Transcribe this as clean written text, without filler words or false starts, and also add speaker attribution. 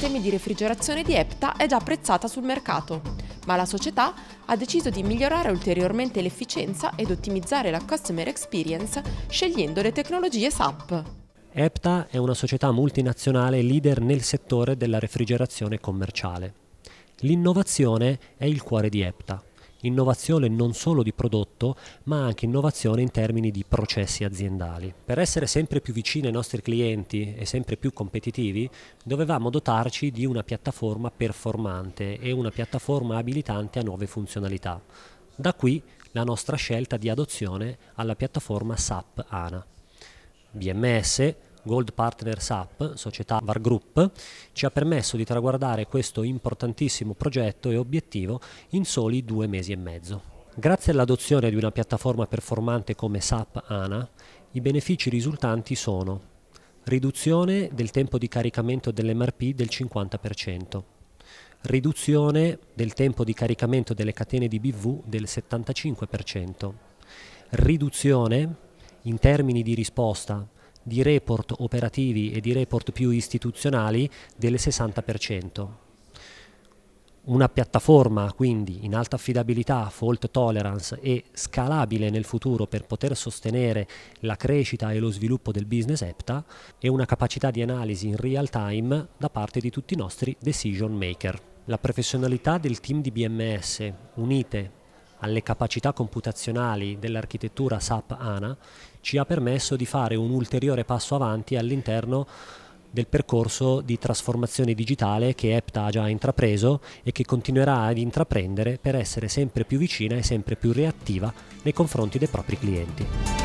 Speaker 1: sistemi di refrigerazione di Epta è già apprezzata sul mercato, ma la società ha deciso di migliorare ulteriormente l'efficienza ed ottimizzare la customer experience scegliendo le tecnologie SAP.
Speaker 2: Epta è una società multinazionale leader nel settore della refrigerazione commerciale. L'innovazione è il cuore di Epta. Innovazione non solo di prodotto, ma anche innovazione in termini di processi aziendali. Per essere sempre più vicini ai nostri clienti e sempre più competitivi, dovevamo dotarci di una piattaforma performante e una piattaforma abilitante a nuove funzionalità. Da qui la nostra scelta di adozione alla piattaforma SAP HANA. BMS, Gold Partner SAP, società VAR Group, ci ha permesso di traguardare questo importantissimo progetto e obiettivo in soli 2 mesi e mezzo. Grazie all'adozione di una piattaforma performante come SAP HANA, i benefici risultanti sono riduzione del tempo di caricamento dell'MRP del 50%, riduzione del tempo di caricamento delle catene di BV del 75%, riduzione in termini di risposta di report operativi e di report più istituzionali del 60%. Una piattaforma quindi in alta affidabilità, fault tolerance e scalabile nel futuro per poter sostenere la crescita e lo sviluppo del business Epta e una capacità di analisi in real time da parte di tutti i nostri decision maker. La professionalità del team di BMS unite alle capacità computazionali dell'architettura SAP HANA ci ha permesso di fare un ulteriore passo avanti all'interno del percorso di trasformazione digitale che Epta ha già intrapreso e che continuerà ad intraprendere per essere sempre più vicina e sempre più reattiva nei confronti dei propri clienti.